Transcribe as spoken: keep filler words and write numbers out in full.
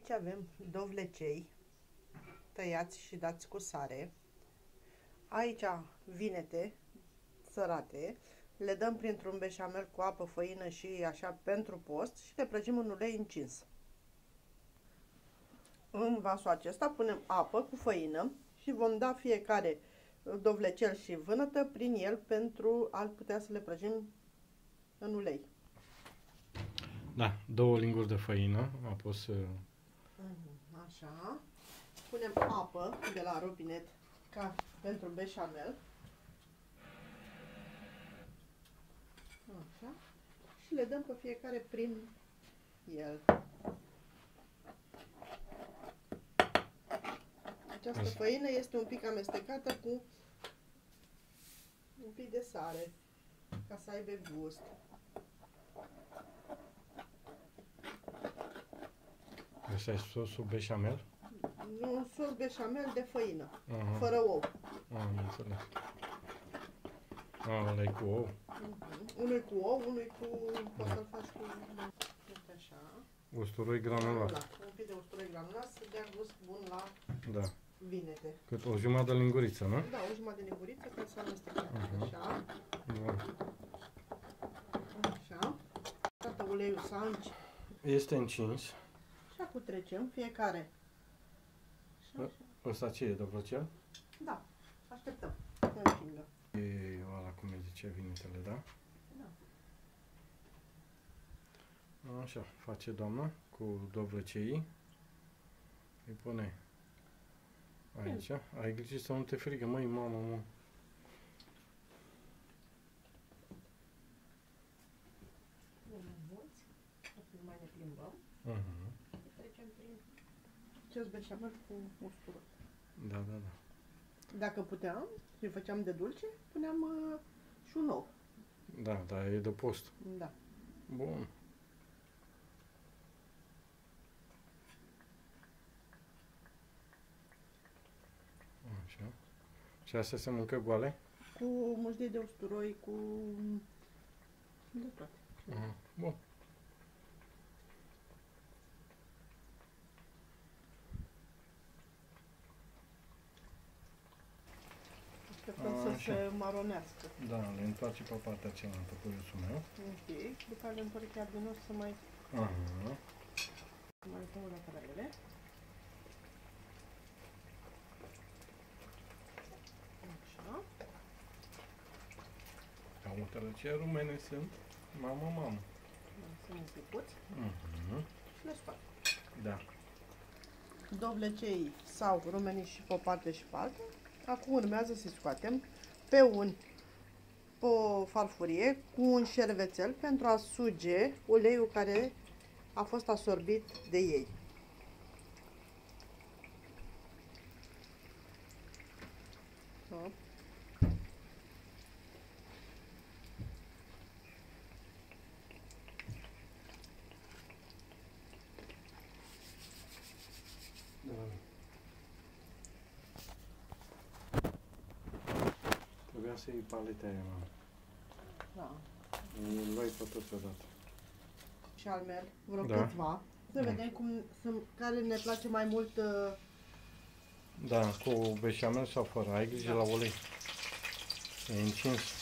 Aici avem dovlecei tăiați și dați cu sare. Aici vinete sărate. Le dăm printr-un beșamel cu apă, făină și așa pentru post și le prăjim în ulei încins. În vasul acesta punem apă cu făină și vom da fiecare dovlecel și vânătă prin el pentru a putea să le prăjim în ulei. Da, două linguri de făină a pus. Așa. Punem apă de la robinet ca pentru beșamel. Așa. Și le dăm pe fiecare prin el. Această făină este un pic amestecată cu un pic de sare, ca să aibă gust. Ăsta e sosul beșamel? Nu, un sos beșamel de făină, Aha. fără ou. Am înțeles. A, ăla e cu ou? Uh-huh. Unul cu ou, unul cu... poți să-l faci cu... așa. Usturoi granulat. Un pic de usturoi granulat să dea gust bun la da. vinete. Cât o jumătate de linguriță, nu? Da, o jumătate de linguriță ca să amestecăm. Uh-huh. Așa. Da. Așa. Toată uleiul s-a încins. Este încins. Și acum trecem fiecare. Așa. Ăsta ce e, dovlecel? Da. Așteptăm. Să încingă. E ăla, cum îi zice, vinetele, da? Da. Așa, face doamna cu dovleceii. Îi pune aici. Ai grijă să nu te frigă, măi, mamă, mă. Mai ne plimbăm. Uh-huh. Trecem prin acest beșamel cu usturoi. Da, da, da. Dacă puteam și făceam de dulce, puneam uh, și un ou. Da, dar e de post. Da. Bun. Așa. Și astea se mâncă goale? Cu mușdei de usturoi, cu de toate. Uh-huh. Bun. Așteptăm să se maronească. Da, le întoarce pe partea cealaltă puiuțul meu. Ok. După care le întorc chiar din nou să mai... Aha. Mai dăm lateralele. Așa. Cautele ce rumene sunt. Mamă, mamă. Sunt un picuț. Uh-huh. Și le scoatem. Da. Dovlecei sau rumenii și pe o parte și pe alta. Acum urmează să scoatem pe un pe o farfurie cu un șervețel pentru a suge uleiul care a fost asorbit de ei. Hop. Da. Trebuia să iei paleta aia, mă. Da. Îl luai pe toți odată. Și al meu, vreo Da. câțiva. Să Mm. vedem cum, sunt, care ne place mai mult. Uh, Da, cu beșamel sau fără. Ai grijă Da. la ulei. E încins.